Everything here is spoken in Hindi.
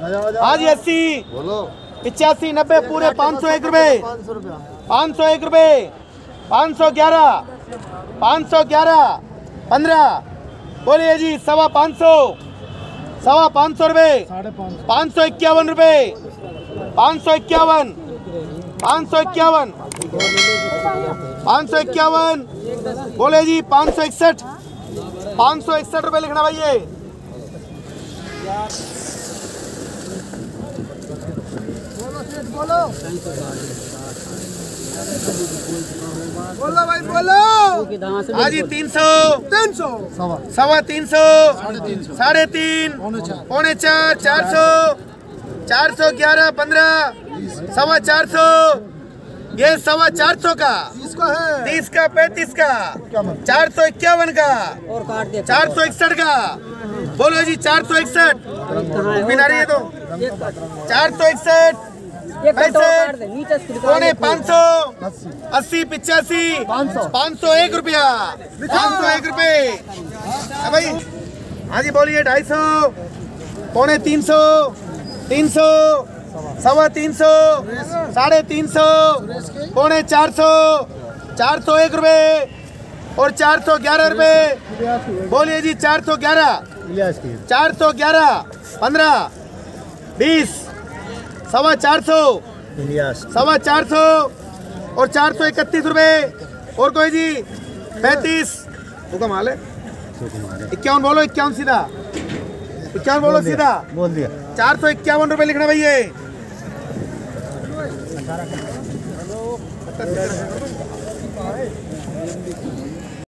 हाँ जी 80 85 90 पूरे 501 रुपए 501 रुपए 511 511 15 बोलिए जी 550 रुपए 551 रुपए 551 551 551 बोले जी 561 रुपए लिखना भाई ये बोलो भाई बोलो हाँ जी 300 सवा 300 350 पौने 4 400 411 15 सवा 400 ये सवा 400 का 30 का 35 का 451 का 461 का बोलो जी 461 बिना रही है तो 461 पौने 500 80 85 501 रुपया 501 रुपए भाई हाँ जी बोलिए 250 पौने 300 300 सवा 300 350 पौने 400 401 रुपए और 411 रुपए बोलिए जी 411 15 20 सवा 400 और 431 रुपए और कोई जी 35 तो कमाल है 51 बोलो 51 सीधा 51 बोलो सीधा बोल दिया 451 रुपए लिखना भैया